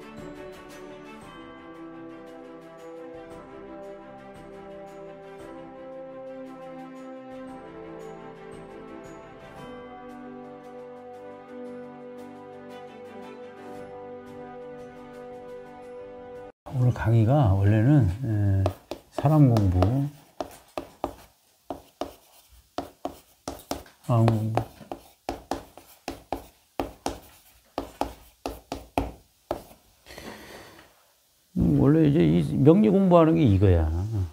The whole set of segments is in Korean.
오늘 강의가 원래는 사람 공부, 마음 공부, 원래 이제 이 명리 공부하는 게 이거야.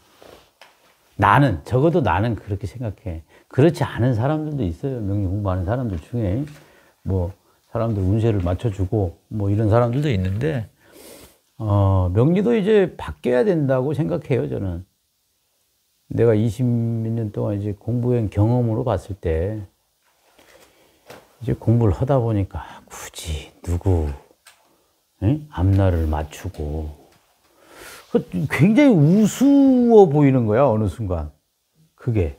적어도 나는 그렇게 생각해. 그렇지 않은 사람들도 있어요. 명리 공부하는 사람들 중에 뭐 사람들 운세를 맞춰주고 뭐 이런 사람들도 있는데, 명리도 이제 바뀌어야 된다고 생각해요, 저는. 내가 20몇 년 동안 이제 공부한 경험으로 봤을 때, 이제 공부를 하다 보니까 굳이 누구, 앞날을 맞추고, 굉장히 우스워 보이는 거야, 어느 순간. 그게.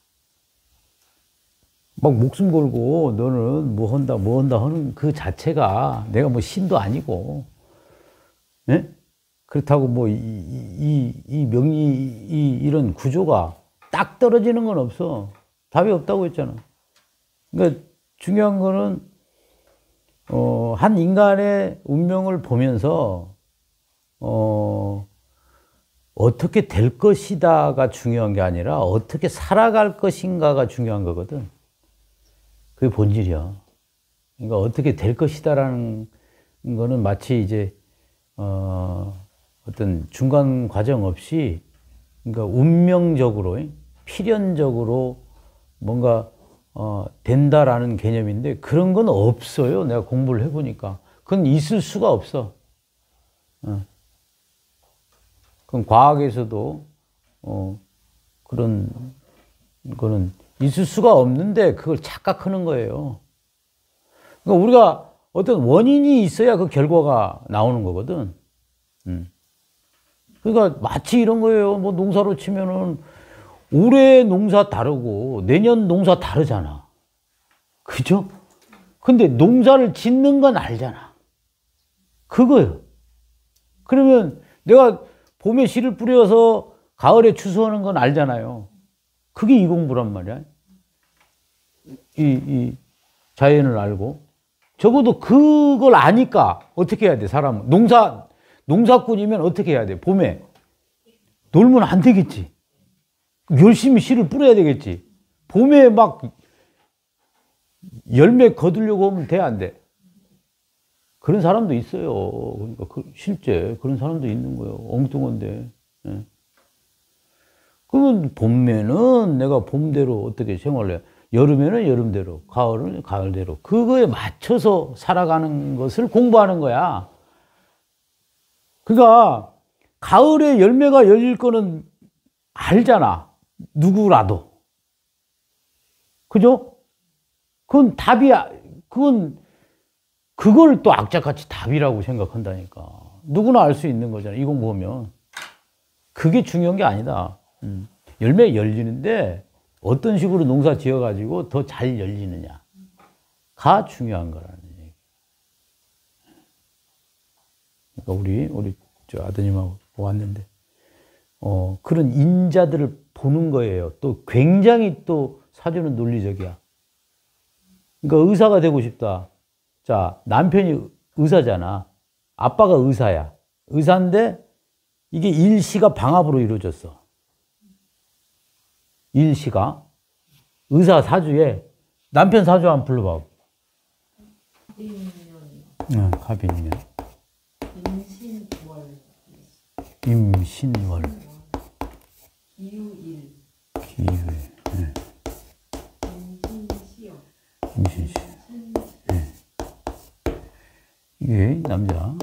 막 목숨 걸고 너는 뭐 한다 하는 그 자체가 내가 뭐 신도 아니고, 예? 그렇다고 뭐, 이 명리, 이런 구조가 딱 떨어지는 건 없어. 답이 없다고 했잖아. 그러니까 중요한 거는, 한 인간의 운명을 보면서, 어떻게 될 것이다가 중요한 게 아니라 어떻게 살아갈 것인가가 중요한 거거든. 그게 본질이야. 그러니까 어떻게 될 것이다라는 거는 마치 이제, 어떤 중간 과정 없이, 그러니까 운명적으로, 필연적으로 뭔가, 된다라는 개념인데 그런 건 없어요. 내가 공부를 해보니까. 그건 있을 수가 없어. 그럼 과학에서도, 그런 거는 있을 수가 없는데 그걸 착각하는 거예요. 그러니까 우리가 어떤 원인이 있어야 그 결과가 나오는 거거든. 그러니까 마치 이런 거예요. 뭐 농사로 치면은 올해 농사 다르고 내년 농사 다르잖아. 그죠? 근데 농사를 짓는 건 알잖아. 그거예요. 그러면 내가 봄에 씨를 뿌려서 가을에 추수하는 건 알잖아요. 그게 이 공부란 말이야. 이 자연을 알고. 적어도 그걸 아니까 어떻게 해야 돼, 사람은. 농사꾼이면 어떻게 해야 돼, 봄에. 놀면 안 되겠지. 열심히 씨를 뿌려야 되겠지. 봄에 막 열매 거두려고 하면 돼, 안 돼? 그런 사람도 있어요. 그러니까 실제 그런 사람도 있는 거예요. 엉뚱한데. 예. 그러면 봄에는 내가 봄대로 어떻게 생활해? 여름에는 여름대로, 가을은 가을대로. 그거에 맞춰서 살아가는 것을 공부하는 거야. 그러니까 가을에 열매가 열릴 거는 알잖아. 누구라도. 그죠? 그건 답이야. 그걸 또 악착같이 답이라고 생각한다니까. 누구나 알 수 있는 거잖아. 이 공부하면. 그게 중요한 게 아니다. 열매 열리는데 어떤 식으로 농사 지어가지고 더 잘 열리느냐가 중요한 거라는 얘기. 그러니까 우리 저 아드님하고 왔는데, 그런 인자들을 보는 거예요. 또 굉장히 또 사주는 논리적이야. 그러니까 의사가 되고 싶다. 자, 남편이 의사잖아. 아빠가 의사야. 의사인데 이게 일시가 방합으로 이루어졌어. 일시가. 의사 사주에 남편 사주 한번 불러봐. 응, 갑인년. 임신월. 기유일. 네. 임신시오. 네. 이게 남자.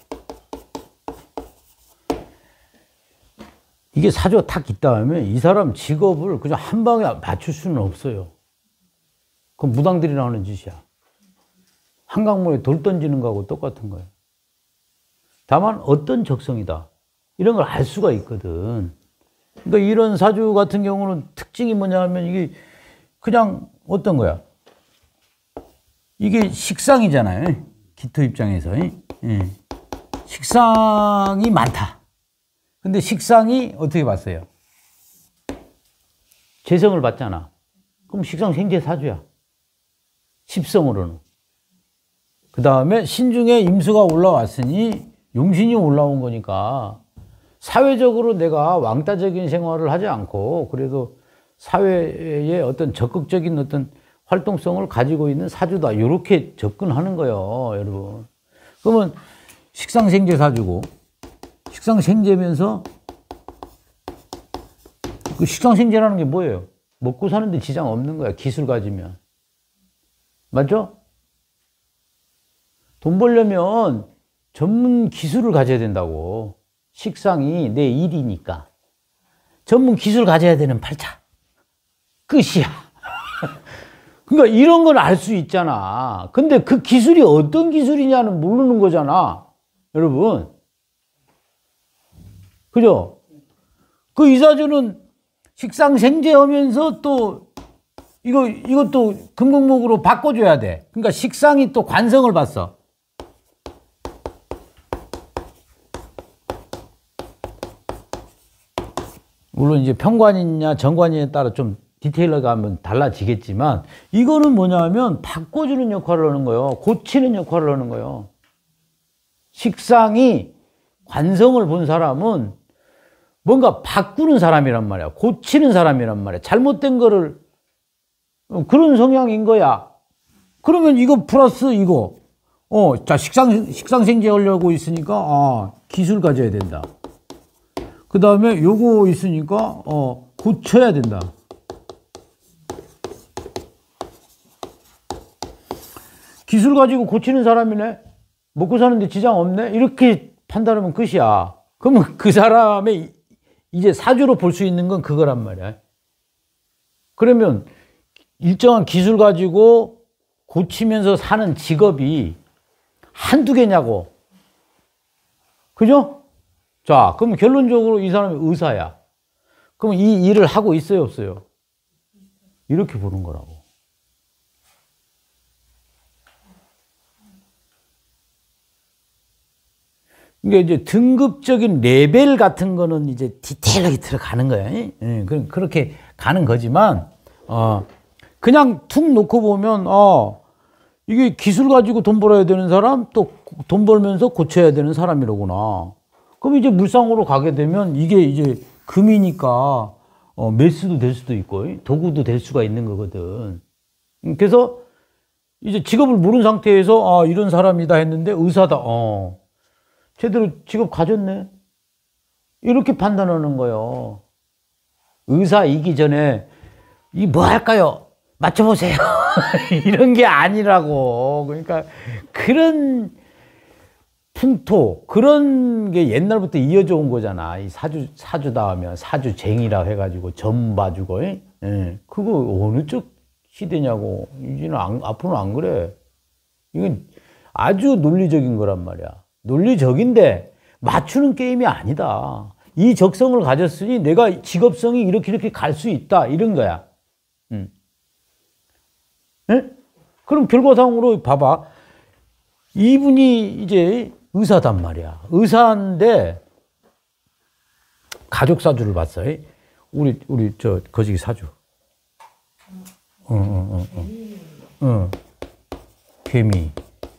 이게 사주가 탁 있다 하면 이 사람 직업을 그냥 한 방에 맞출 수는 없어요. 그건 무당들이나 하는 짓이야. 한강물에 돌 던지는 거하고 똑같은 거예요. 다만 어떤 적성이다. 이런 걸 알 수가 있거든. 그러니까 이런 사주 같은 경우는 특징이 뭐냐 하면 이게 그냥 어떤 거야. 이게 식상이잖아요. 기토 입장에서. 식상이 많다. 근데 식상이 어떻게 봤어요? 재성을 봤잖아. 그럼 식상 생재 사주야. 십성으로는. 그 다음에 신중에 임수가 올라왔으니 용신이 올라온 거니까 사회적으로 내가 왕따적인 생활을 하지 않고 그래도 사회에 어떤 적극적인 어떤 활동성을 가지고 있는 사주다. 이렇게 접근하는 거예요, 여러분. 그러면 식상생재 사주고 식상생재면서 그 식상생재라는 게 뭐예요? 먹고 사는데 지장 없는 거야, 기술 가지면. 맞죠? 돈 벌려면 전문 기술을 가져야 된다고. 식상이 내 일이니까. 전문 기술 가져야 되는 팔자. 끝이야. 그러니까 이런 걸 알 수 있잖아. 근데 그 기술이 어떤 기술이냐는 모르는 거잖아. 여러분. 그죠? 그 이사주는 식상생재 하면서 또 이것도 금극목으로 바꿔줘야 돼. 그러니까 식상이 또 관성을 봤어. 물론 이제 평관이냐 정관이냐에 따라 좀 디테일러가 하면 달라지겠지만 이거는 뭐냐면 바꿔주는 역할을 하는 거예요. 고치는 역할을 하는 거예요. 식상이 관성을 본 사람은 뭔가 바꾸는 사람이란 말이야. 고치는 사람이란 말이야. 잘못된 거를 그런 성향인 거야. 그러면 이거 플러스 이거 자 식상생재 하려고 있으니까 기술 가져야 된다. 그 다음에 요거 있으니까 고쳐야 된다. 기술 가지고 고치는 사람이네. 먹고 사는데 지장 없네. 이렇게 판단하면 끝이야. 그러면 그 사람의 이제 사주로 볼 수 있는 건 그거란 말이야. 그러면 일정한 기술 가지고 고치면서 사는 직업이 한두 개냐고. 그죠? 자, 그럼 결론적으로 이 사람이 의사야. 그럼 이 일을 하고 있어요, 없어요? 이렇게 보는 거라고. 그러니까 이제 등급적인 레벨 같은 거는 이제 디테일하게 들어가는 거예요. 예, 그렇게 가는 거지만, 그냥 툭 놓고 보면, 이게 기술 가지고 돈 벌어야 되는 사람, 또 돈 벌면서 고쳐야 되는 사람이로구나. 그럼 이제 물상으로 가게 되면 이게 이제 금이니까, 메스도 될 수도 있고, 도구도 될 수가 있는 거거든. 그래서 이제 직업을 모르는 상태에서, 이런 사람이다 했는데 의사다. 제대로 직업 가졌네. 이렇게 판단하는 거예요. 의사이기 전에 이 뭐 할까요? 맞춰보세요. 이런 게 아니라고. 그러니까 그런 풍토, 그런 게 옛날부터 이어져 온 거잖아. 이 사주다 하면 사주쟁이라 해가지고 점 봐주고. 그거 어느 쪽 시대냐고. 이제는 앞으로는 안 그래. 이건 아주 논리적인 거란 말이야. 논리적인데 맞추는 게임이 아니다. 이 적성을 가졌으니 내가 직업성이 이렇게 갈 수 있다. 이런 거야. 그럼 결과상으로 봐봐. 이분이 이제 의사단 말이야. 의사인데 가족 사주를 봤어. 우리 거시기 사주. 개미.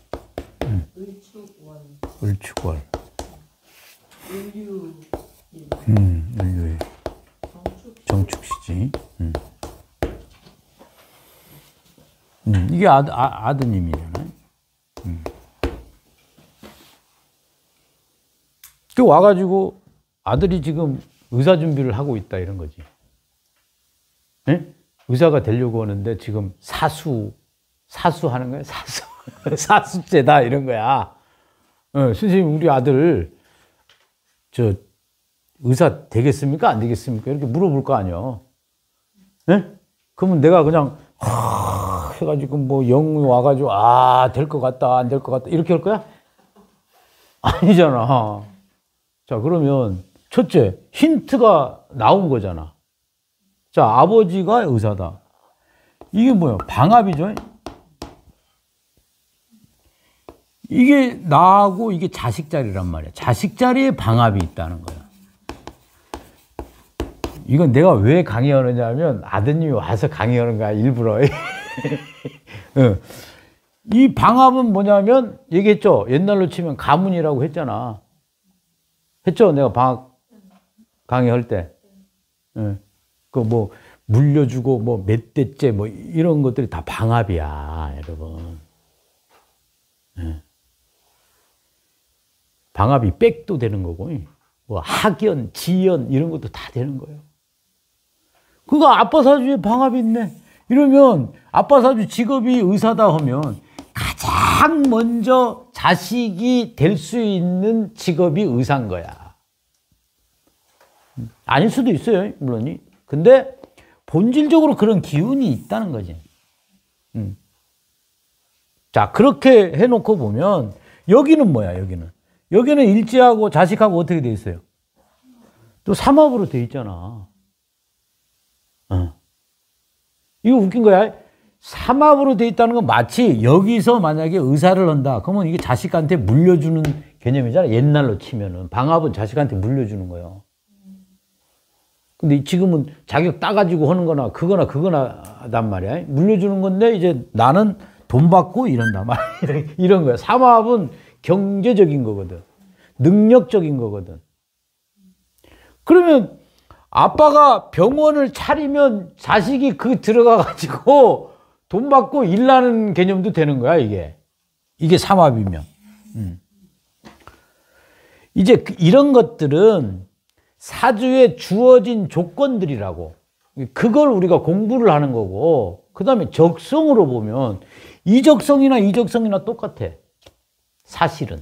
을축월. 을류의 정축시지. 이게 아드님이잖아요. 또 와가지고 아들이 지금 의사 준비를 하고 있다 이런 거지. 의사가 되려고 하는데 지금 사수하는 거야. 사수죄다 이런 거야. 선생님 우리 아들 의사 되겠습니까? 안 되겠습니까? 이렇게 물어볼 거 아니야. 그러면 내가 그냥 해가지고 뭐 영이 와가지고 될 것 같다 안 될 것 같다 이렇게 할 거야? 아니잖아. 자 그러면 첫째 힌트가 나온 거잖아. 자 아버지가 의사다. 이게 뭐야? 방합이죠. 이게 나하고 이게 자식 자리란 말이야. 자식 자리에 방합이 있다는 거야. 이건 내가 왜 강의하느냐면 아드님이 와서 강의하는 거야, 일부러. 이 방합은 뭐냐면 얘기했죠. 옛날로 치면 가문이라고 했잖아. 했죠? 내가 방학 강의할 때. 그 뭐 물려주고 뭐 몇 대째 뭐 이런 것들이 다 방합이야, 여러분. 방합이 백도 되는 거고, 뭐 학연, 지연 이런 것도 다 되는 거예요. 그거 아빠 사주에 방합이 있네. 이러면 아빠 사주 직업이 의사다 하면 가장 먼저 자식이 될 수 있는 직업이 의사인 거야. 아닐 수도 있어요, 물론이. 근데 본질적으로 그런 기운이 있다는 거지. 자, 그렇게 해놓고 보면 여기는 뭐야, 여기는. 여기는 일지하고 자식하고 어떻게 돼 있어요? 또 삼합으로 돼 있잖아. 이거 웃긴 거야. 삼합으로 돼 있다는 건 마치 여기서 만약에 의사를 한다. 그러면 이게 자식한테 물려주는 개념이잖아. 옛날로 치면은. 방합은 자식한테 물려주는 거예요. 근데 지금은 자격 따가지고 하는 거나 그거나단 말이야. 물려주는 건데 이제 나는 돈 받고 이런단 말이야. 이런 거야. 삼합은 경제적인 거거든. 능력적인 거거든. 그러면 아빠가 병원을 차리면 자식이 그 들어가가지고 돈 받고 일하는 개념도 되는 거야, 이게. 이게 삼합이면. 이제 이런 것들은 사주에 주어진 조건들이라고. 그걸 우리가 공부를 하는 거고, 그 다음에 적성으로 보면 이적성이나 똑같아. 사실은.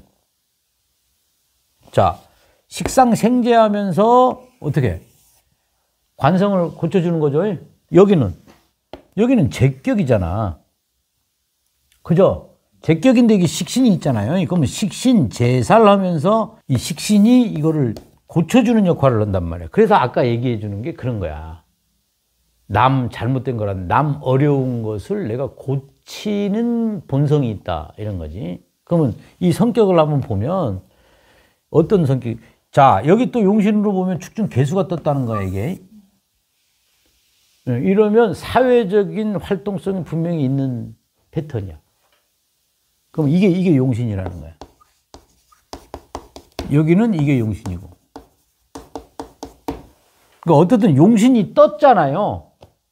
자, 식상생재하면서 어떻게? 관성을 고쳐주는 거죠. 여기는 제격이잖아. 그죠? 제격인데 이게 식신이 있잖아요. 그러면 식신, 제살하면서 이 식신이 이거를 고쳐주는 역할을 한단 말이야. 그래서 아까 얘기해 주는 게 그런 거야. 남 잘못된 거란 남 어려운 것을 내가 고치는 본성이 있다. 이런 거지. 그러면 이 성격을 한번 보면 어떤 성격? 자, 여기 또 용신으로 보면 축중 개수가 떴다는 거야, 이게. 이러면 사회적인 활동성이 분명히 있는 패턴이야. 그럼 이게 용신이라는 거야. 여기는 이게 용신이고. 그러니까 어쨌든 용신이 떴잖아요.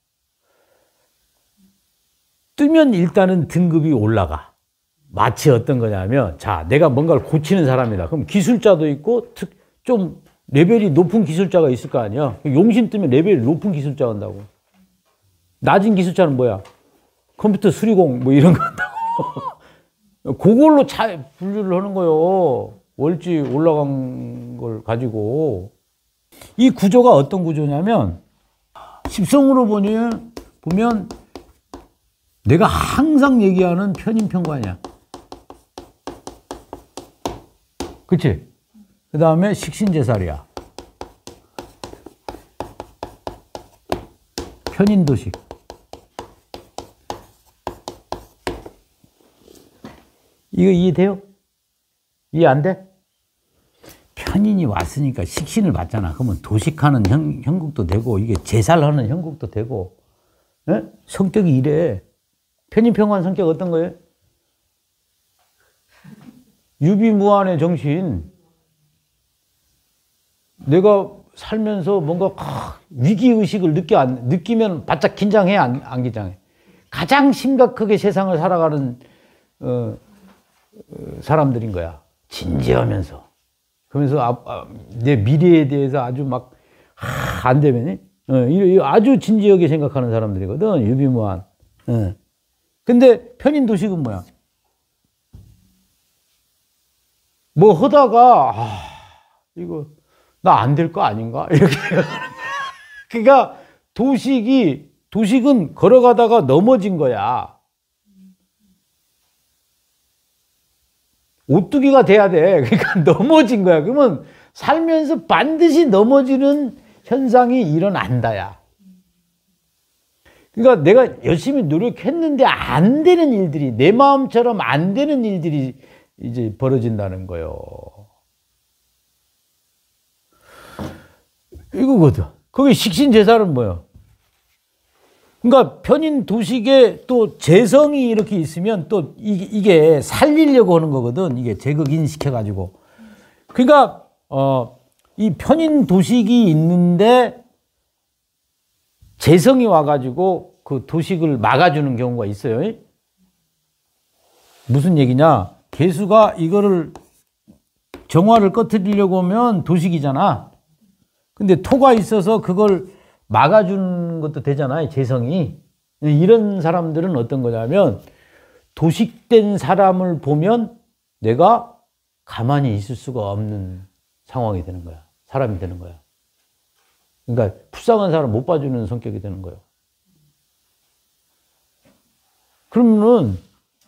뜨면 일단은 등급이 올라가. 마치 어떤 거냐면, 자, 내가 뭔가를 고치는 사람이다. 그럼 기술자도 있고, 좀 레벨이 높은 기술자가 있을 거 아니야. 용신 뜨면 레벨이 높은 기술자 한다고. 낮은 기술자는 뭐야? 컴퓨터 수리공 뭐 이런 거 한다고. 그걸로 분류를 하는 거예요. 월지 올라간 걸 가지고. 이 구조가 어떤 구조냐면, 십성으로 보면 내가 항상 얘기하는 편인편관이야. 그치? 그 다음에 식신제살이야. 편인도식. 이거 이해돼요? 이해 안 돼? 편인이 왔으니까 식신을 받잖아. 그러면 도식하는 형국도 되고, 이게 제살하는 형국도 되고, 에? 성격이 이래. 편인평관 성격 어떤 거예요? 유비무한의 정신. 내가 살면서 뭔가 위기의식을 느끼면 바짝 긴장해, 안 긴장해? 가장 심각하게 세상을 살아가는 사람들인 거야. 진지하면서. 그러면서 내 미래에 대해서 아주 막 안 되면 아주 진지하게 생각하는 사람들이거든. 유비무한. 근데 편인도식은 뭐야? 뭐 하다가 이거 나 안 될 거 아닌가? 이렇게. 그러니까 도식은 걸어가다가 넘어진 거야. 오뚜기가 돼야 돼. 그러니까 넘어진 거야. 그러면 살면서 반드시 넘어지는 현상이 일어난다야. 그러니까 내가 열심히 노력했는데 안 되는 일들이, 내 마음처럼 안 되는 일들이 이제 벌어진다는 거요. 이거거든. 거기 식신제살은 뭐야? 그러니까 편인 도식에 또 재성이 이렇게 있으면 또 이게 살리려고 하는 거거든. 이게 제극인 시켜가지고. 그러니까 이 편인 도식이 있는데 재성이 와가지고 그 도식을 막아주는 경우가 있어요. 무슨 얘기냐? 개수가 이거를 정화를 꺼트리려고 하면 도식이잖아. 근데 토가 있어서 그걸 막아주는 것도 되잖아요. 재성이. 이런 사람들은 어떤 거냐면 도식된 사람을 보면 내가 가만히 있을 수가 없는 상황이 되는 거야. 사람이 되는 거야. 그러니까 불쌍한 사람 못 봐주는 성격이 되는 거예요. 그러면은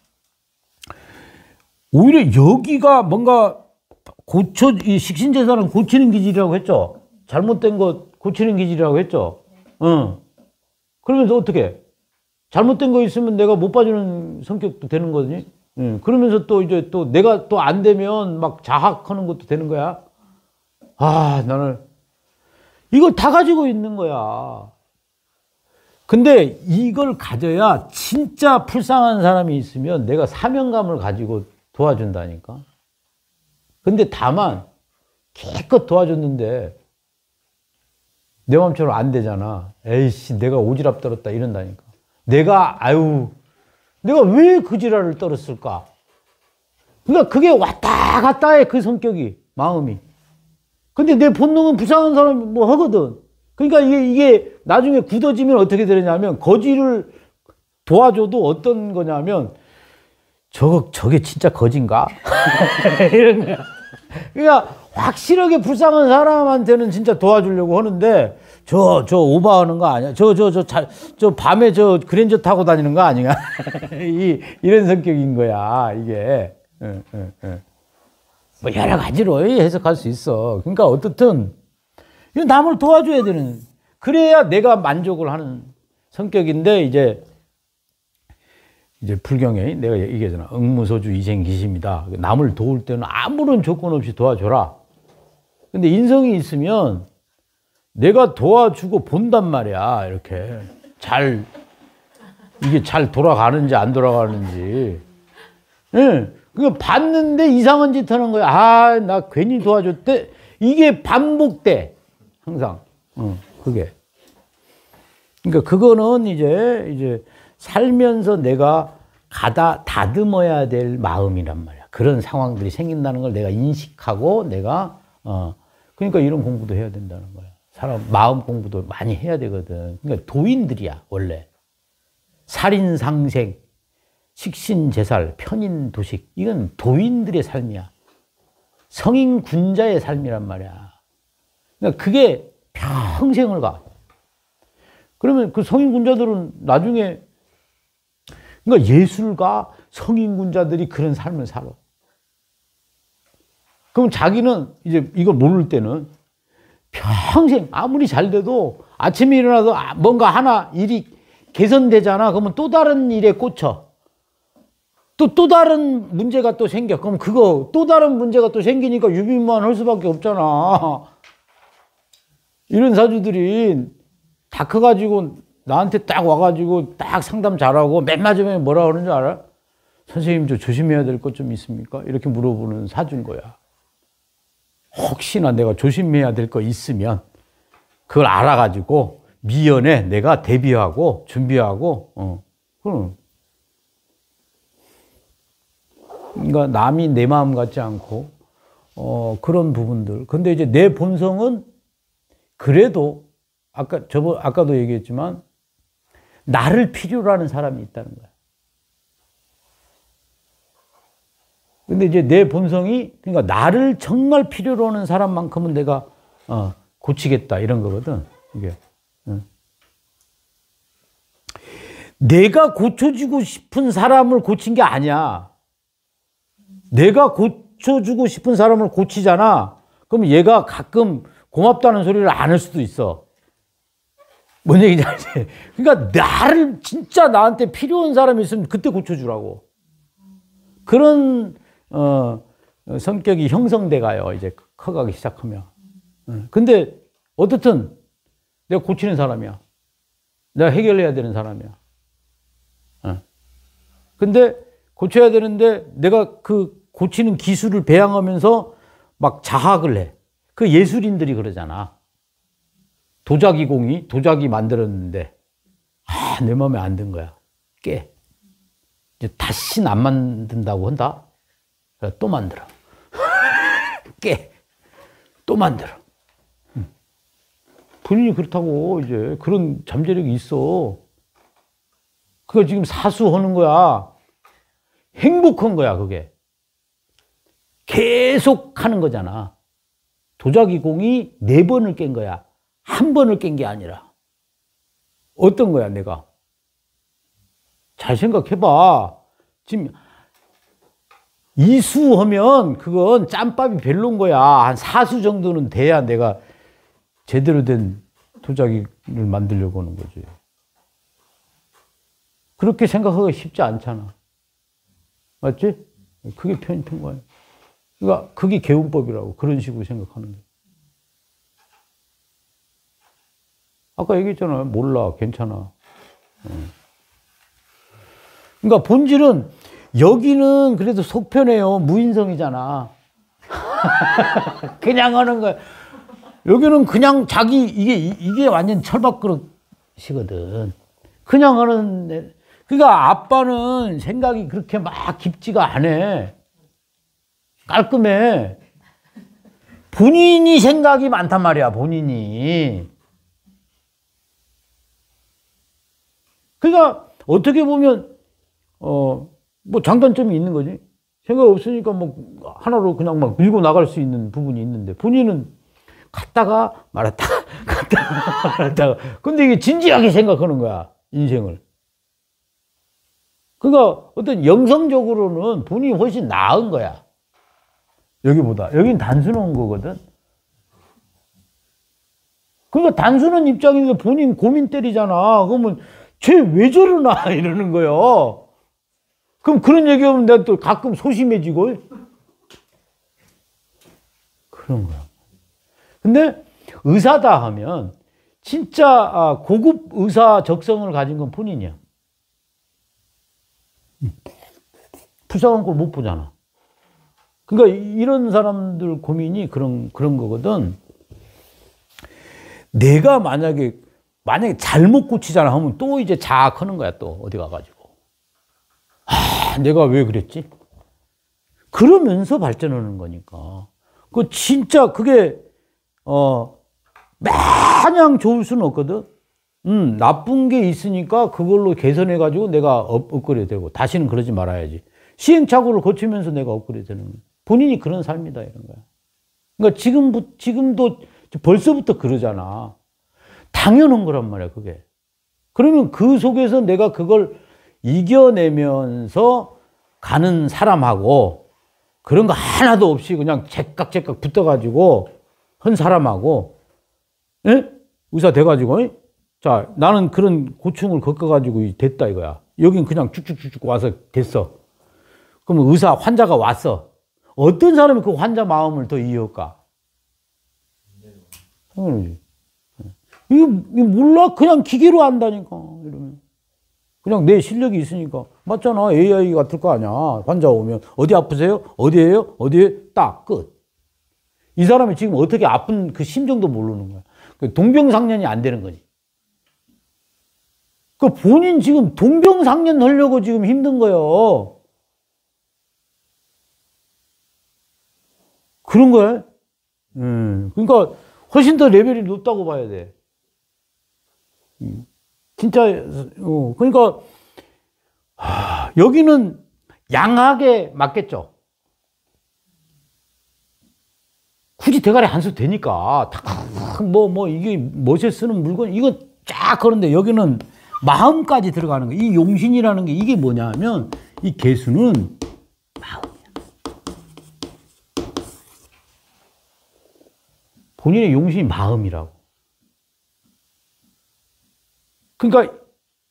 오히려 여기가 뭔가 이 식신제사는 고치는 기질이라고 했죠. 잘못된 것 고치는 기질이라고 했죠. 그러면서 어떻게? 잘못된 거 있으면 내가 못 봐주는 성격도 되는 거지. 그러면서 또 이제 또 내가 또 안 되면 막 자학하는 것도 되는 거야. 아, 나는 이걸 다 가지고 있는 거야. 근데 이걸 가져야 진짜 불쌍한 사람이 있으면 내가 사명감을 가지고 도와준다니까. 근데 다만 기껏 도와줬는데 내 마음처럼 안 되잖아. 에이씨, 내가 오지랖 떨었다 이런다니까. 내가 왜 그 지랄을 떨었을까? 그러니까 그게 왔다 갔다 해, 그 성격이, 마음이. 근데 내 본능은 불쌍한 사람이 뭐 하거든. 그러니까 이게 나중에 굳어지면 어떻게 되느냐면 거지를 도와줘도 어떤 거냐면 저게 진짜 거진가? 이런 거야. 그러니까 확실하게 불쌍한 사람한테는 진짜 도와주려고 하는데 저 오버하는 거 아니야? 저 밤에 저 그랜저 타고 다니는 거 아니야? 이런 성격인 거야, 이게. 뭐 여러 가지로 해석할 수 있어. 그러니까 어떻든 남을 도와줘야 되는, 그래야 내가 만족을 하는 성격인데 이제 불경에 내가 얘기하잖아. 응무소주 이생기심이다. 남을 도울 때는 아무런 조건 없이 도와줘라. 근데 인성이 있으면 내가 도와주고 본단 말이야. 이렇게 이게 잘 돌아가는지 안 돌아가는지. 예. 그러니까 봤는데 이상한 짓 하는 거야. 아, 나 괜히 도와줬대. 이게 반복돼. 항상. 그게. 그러니까 그거는 이제 살면서 내가 다듬어야 될 마음이란 말이야. 그런 상황들이 생긴다는 걸 내가 인식하고 내가, 그러니까 이런 공부도 해야 된다는 거야. 사람, 마음 공부도 많이 해야 되거든. 그러니까 도인들이야, 원래. 살인상생, 식신제살, 편인도식. 이건 도인들의 삶이야. 성인군자의 삶이란 말이야. 그러니까 그게 평생을 가. 그러면 그 성인군자들은 나중에, 그러니까 예술가, 성인군자들이 그런 삶을 살아. 그럼 자기는 이제 이걸 모를 때는 평생 아무리 잘 돼도 아침에 일어나서 뭔가 하나 일이 개선되잖아. 그러면 또 다른 일에 꽂혀. 또 다른 문제가 또 생겨. 그럼 그거 또 다른 문제가 또 생기니까 유비무환 할 수밖에 없잖아. 이런 사주들이 다 커가지고 나한테 딱 와가지고 딱 상담 잘하고 맨 마지막에 뭐라 그러는 줄 알아? 선생님, 저 조심해야 될 것 좀 있습니까? 이렇게 물어보는 사주인 거야. 혹시나 내가 조심해야 될 거 있으면 그걸 알아가지고 미연에 내가 대비하고 준비하고, 그럼. 그러니까 남이 내 마음 같지 않고, 그런 부분들. 근데 이제 내 본성은 그래도 아까도 얘기했지만 나를 필요로 하는 사람이 있다는 거야. 근데 이제 내 본성이, 그러니까 나를 정말 필요로 하는 사람만큼은 내가 고치겠다 이런 거거든. 이게. 내가 고쳐주고 싶은 사람을 고친 게 아니야. 내가 고쳐주고 싶은 사람을 고치잖아. 그럼 얘가 가끔 고맙다는 소리를 안 할 수도 있어. 뭔 얘기인지 알지? 그러니까 나를 진짜 나한테 필요한 사람이 있으면 그때 고쳐주라고. 그런 성격이 형성돼 가요. 이제 커가기 시작하면. 근데 어떻든 내가 고치는 사람이야. 내가 해결해야 되는 사람이야. 근데 고쳐야 되는데 내가 그 고치는 기술을 배양하면서 막 자학을 해. 그 예술인들이 그러잖아. 도자기 만들었는데 내 마음에 안 든 거야. 깨. 이제 다시는 안 만든다고 한다. 또 만들어. 깨. 또 만들어. 본인이 그렇다고 이제 그런 잠재력이 있어. 그거 지금 사수하는 거야. 행복한 거야, 그게. 계속 하는 거잖아. 도자기 공이 4번을 깬 거야. 1번을 깬 게 아니라. 어떤 거야, 내가? 잘 생각해봐. 지금 이수하면 그건 짬밥이 별로인 거야. 한 4수 정도는 돼야 내가 제대로 된 도자기를 만들려고 하는 거지. 그렇게 생각하기가 쉽지 않잖아. 맞지? 그게 편입한 거야. 그러니까 그게 개운법이라고. 그런 식으로 생각하는 거야. 아까 얘기했잖아요. 몰라. 괜찮아. 그러니까 본질은 여기는 그래도 속 편해요. 무인성이잖아. 그냥 하는 거야. 여기는 그냥 자기 이게 완전 철밥그릇이거든. 그냥 하는. 그러니까 아빠는 생각이 그렇게 막 깊지가 않아. 깔끔해. 본인이 생각이 많단 말이야. 본인이. 그러니까 어떻게 보면 뭐 장단점이 있는 거지. 생각 없으니까 뭐 하나로 그냥 막 밀고 나갈 수 있는 부분이 있는데 본인은 갔다가 말았다가 갔다가 말았다가. 근데 이게 진지하게 생각하는 거야. 인생을. 그러니까 어떤 영성적으로는 본인이 훨씬 나은 거야. 여기보다. 여긴 단순한 거거든. 그러니까 단순한 입장인데 본인 고민 때리잖아. 그러면 쟤 왜 저러나 이러는 거예요. 그럼 그런 얘기하면 내가 또 가끔 소심해지고 그런 거야. 근데 의사다 하면 진짜 고급 의사 적성을 가진 건 본인이야. 불쌍한 걸 못 보잖아. 그러니까 이런 사람들 고민이 그런 거거든. 내가 만약에 잘못 고치잖아 하면 또 이제 자학하는 거야. 또 어디 가가지고. 내가 왜 그랬지? 그러면서 발전하는 거니까. 그 진짜 그게 마냥 좋을 수는 없거든. 나쁜 게 있으니까 그걸로 개선해가지고 내가 업그레이드 되고 다시는 그러지 말아야지. 시행착오를 거치면서 내가 업그레이드 되는 거야. 본인이 그런 삶이다 이런 거야. 그러니까 지금도 벌써부터 그러잖아. 당연한 거란 말이야 그게. 그러면 그 속에서 내가 그걸 이겨내면서 가는 사람하고 그런 거 하나도 없이 그냥 제깍제깍 붙어가지고 한 사람하고 의사 돼가지고 자 나는 그런 고충을 겪어가지고 됐다 이거야. 여긴 그냥 쭉쭉쭉쭉 와서 됐어. 그러면 환자가 왔어. 어떤 사람이 그 환자 마음을 더 이해할까? 당연하지. 이거 몰라. 그냥 기계로 한다니까. 이러면. 그냥 내 실력이 있으니까. 맞잖아. AI 같을 거 아니야. 환자 오면 어디 아프세요? 어디에요? 어디에? 딱 끝. 이 사람이 지금 어떻게 아픈 그 심정도 모르는 거야. 동병상련이 안 되는 거지. 그 본인 지금 동병상련 하려고 지금 힘든 거예요. 그런 거야. 그러니까 훨씬 더 레벨이 높다고 봐야 돼. 진짜 그러니까 여기는 양학에 맞겠죠. 굳이 대가리 안 써도 되니까 이게 멋에 쓰는 물건 이거 쫙 그런데 여기는 마음까지 들어가는 거야. 이 용신이라는 게 이게 뭐냐면 이 개수는 마음이야. 본인의 용신이 마음이라고. 그러니까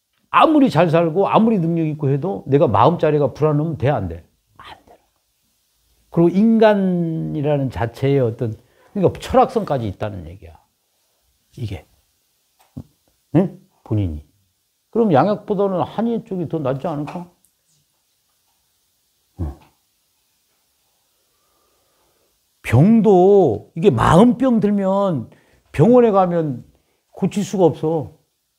아무리 잘 살고 아무리 능력 있고 해도 내가 마음자리가 불안하면 돼, 안 돼? 안 돼. 그리고 인간이라는 자체의 어떤, 그러니까 철학성까지 있다는 얘기야. 이게. 응? 본인이. 그럼 양약보다는 한의 쪽이 더 낫지 않을까? 병도, 이게 마음병 들면 병원에 가면 고칠 수가 없어.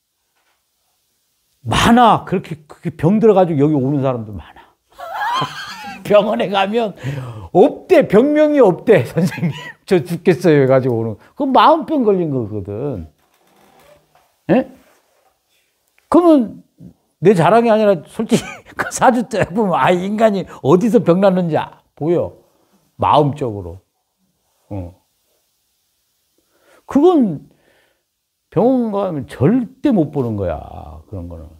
많아. 그렇게 병 들어가지고 여기 오는 사람도 많아. 병원에 가면 없대. 병명이 없대. 선생님, 저 죽겠어요 해가지고 오는. 그건 마음병 걸린 거거든. 예? 그러면 내 자랑이 아니라 솔직히 그 사주때 보면 아, 인간이 어디서 병 났는지 보여. 마음적으로. 그건 병원 가면 절대 못 보는 거야. 그런 거는.